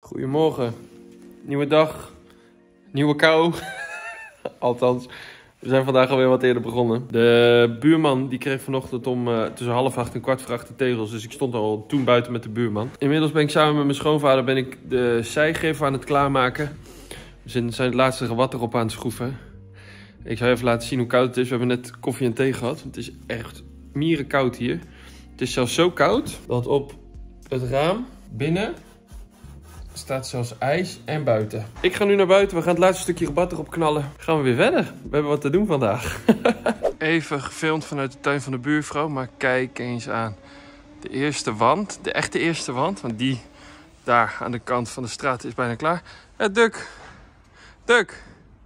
Goedemorgen. Nieuwe dag. Nieuwe kou. Althans, we zijn vandaag alweer wat eerder begonnen. De buurman die kreeg vanochtend om tussen 7:30 en 7:15 de tegels. Dus ik stond al toen buiten met de buurman. Inmiddels ben ik samen met mijn schoonvader de zijgevel aan het klaarmaken. We zijn het laatste gewat erop aan het schroeven. Ik zal even laten zien hoe koud het is. We hebben net koffie en thee gehad. Het is echt mierenkoud hier. Het is zelfs zo koud dat op het raam binnen staat zelfs ijs en buiten. Ik ga nu naar buiten. We gaan het laatste stukje rabat erop knallen. Gaan we weer verder. We hebben wat te doen vandaag. Even gefilmd vanuit de tuin van de buurvrouw. Maar kijk eens aan. De eerste wand. De echte eerste wand. Want die daar aan de kant van de straat is bijna klaar. Duk. Duk.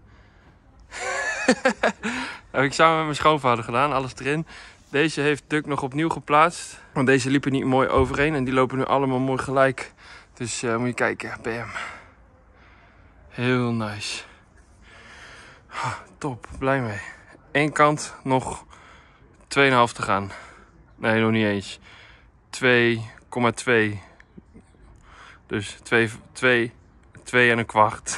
Dat heb ik samen met mijn schoonvader gedaan. Alles erin. Deze heeft Duk nog opnieuw geplaatst. Want deze liepen niet mooi overheen. En die lopen nu allemaal mooi gelijk. Dus moet je kijken. Bam. Heel nice. Top. Blij mee. Eén kant nog 2,5 te gaan. Nee, nog niet eens. 2,2. Dus 2 en een kwart.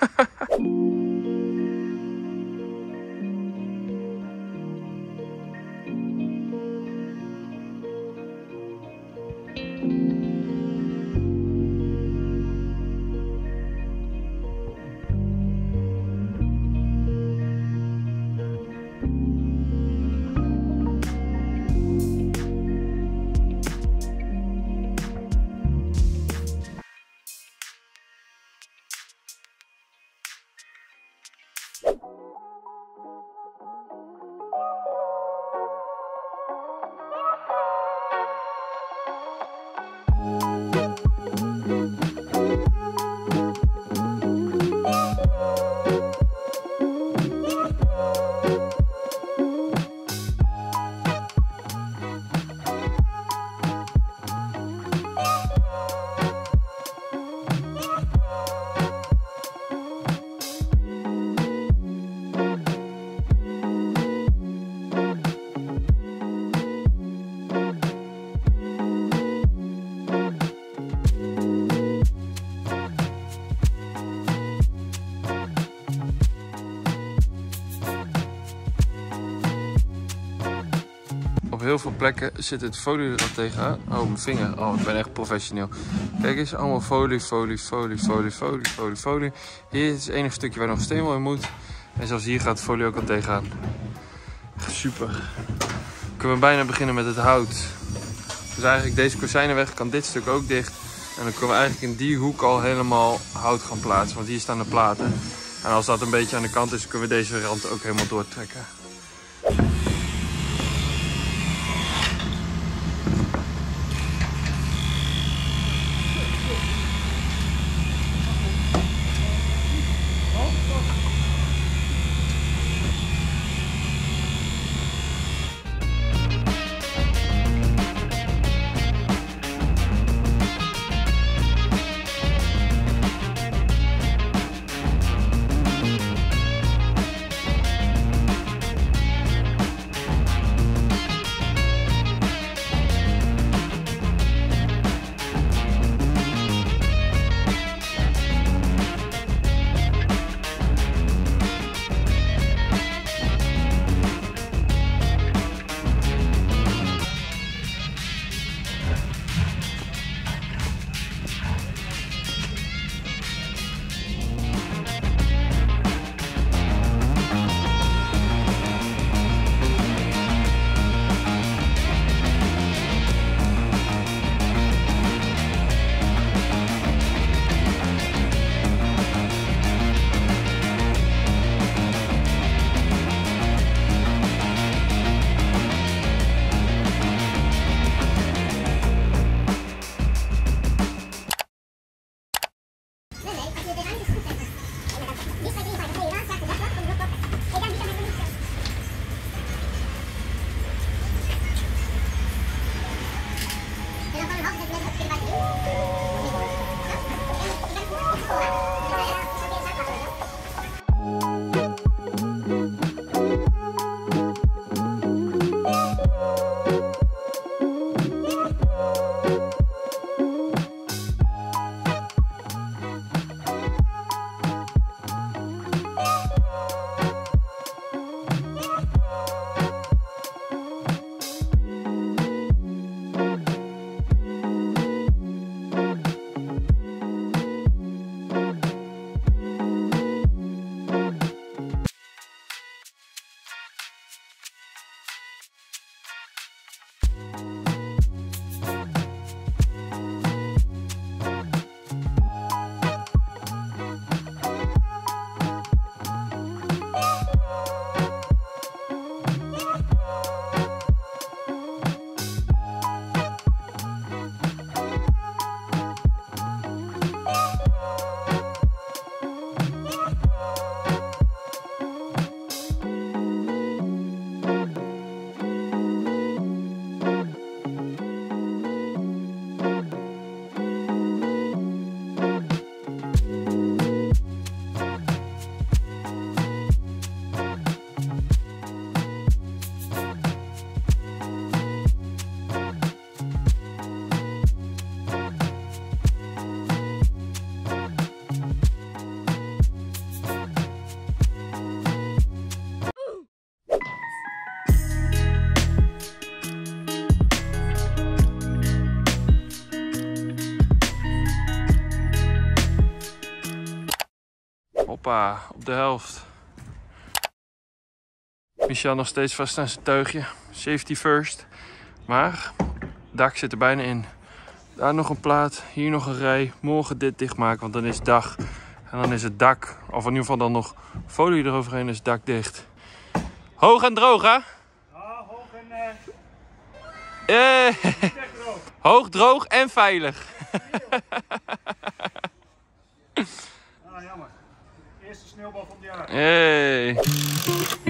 Op heel veel plekken zit het folie er al tegenaan. Oh, mijn vinger. Oh, ik ben echt professioneel. Kijk eens, allemaal folie. Hier is het enige stukje waar nog steenwol in moet. En zelfs hier gaat de folie ook al tegenaan. Super. Dan kunnen we bijna beginnen met het hout. Dus eigenlijk deze kozijnen weg, kan dit stuk ook dicht. En dan kunnen we eigenlijk in die hoek al helemaal hout gaan plaatsen. Want hier staan de platen. En als dat een beetje aan de kant is, kunnen we deze rand ook helemaal doortrekken. Hoppa, op de helft. Michel nog steeds vast aan zijn teugje. Safety first. Maar het dak zit er bijna in. Daar nog een plaat, hier nog een rij. Morgen dit dichtmaken, want dan is het dag. En dan is het dak, of in ieder geval dan nog folie eroverheen, is het dak dicht. Hoog en droog, hè? Ja, hoog en Droog. Hoog, droog en veilig. jammer. Eerste sneeuwbal van het jaar. Hey.